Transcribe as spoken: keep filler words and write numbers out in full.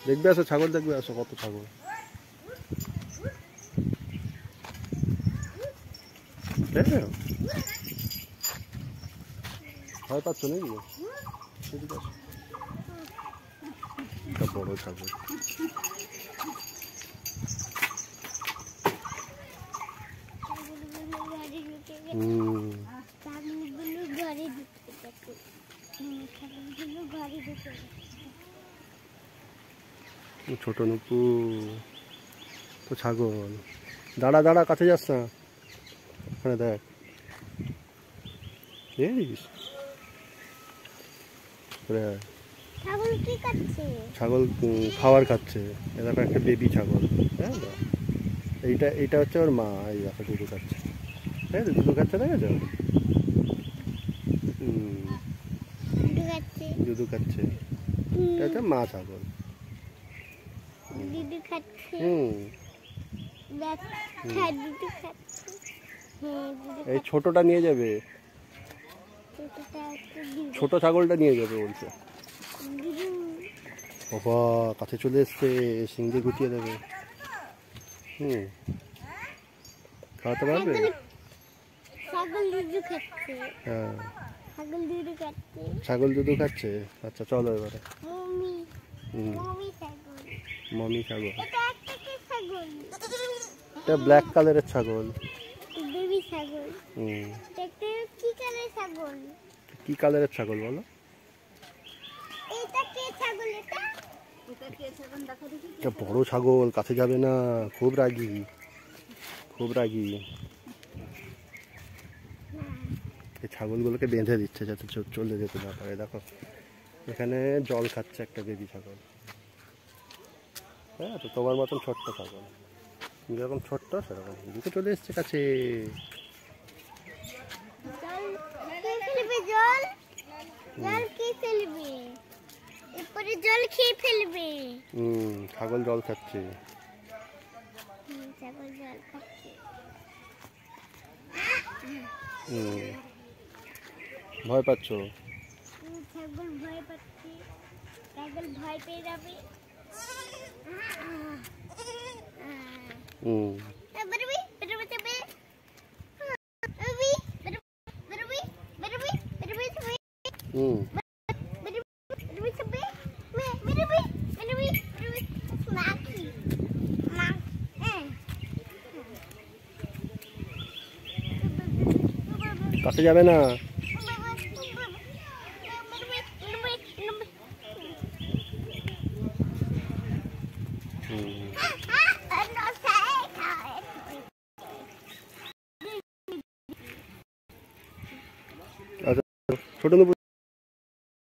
দেখবে আসো, ছাগল দেখবে আসো, কত ছাগল। ভয় পাচ্ছ নাকি? একটা বড় ছাগল। হুম, ছোট নুপু তো ছাগল। দাঁড়া দাঁড়া, কাছে যাস না। ওখানে দেখ, ছাগল খাবার খাচ্ছে। এরকম একটা বেবি ছাগল। হ্যাঁ, এইটা এইটা হচ্ছে ওর মা। এই দেখো দুধু খাচ্ছে। হ্যাঁ, দুধু খাচ্ছে, দেখেছো? হুম, দুধু খাচ্ছে। এটা হচ্ছে মা ছাগল। হুম, এই ছোটটা নিয়ে যাবে, ছোট ছাগলটা নিয়ে যাবে বলছে। বাবা কাছে চলে এসছে, সিং দিয়ে গুটিয়ে দেবে। হুম, খাওয়াতে পারবে? হ্যাঁ, ছাগল দুধু খাচ্ছে। আচ্ছা চলো এবারে। হুম, মমি ছাগল। এটা ব্ল্যাক কালারের ছাগল। হুম, কি কালারের ছাগল বলো? এটা বড় ছাগল, কাছে যাবে না, খুব রাগী, খুব রাগী। এই ছাগলগুলোকে বেঁধে দিচ্ছে যাতে চলে যেতে না পারে। দেখো এখানে জল খাচ্ছে একটা বেবি ছাগল। হ্যাঁ, তো তোমার মতন ছোট্ট ছাগল, যেরকম ছোট্ট সেরকম দিকে চলে এসছে কাছে। হুম, ছাগল জল খাচ্ছে। হুম, ভয় পাচ্ছ? ছাগল ভয় পাচ্ছে, ছাগল ভয় পেয়ে যাবে। হুম, হুম, কাছে যাবে না। আচ্ছা, ছোট নুপু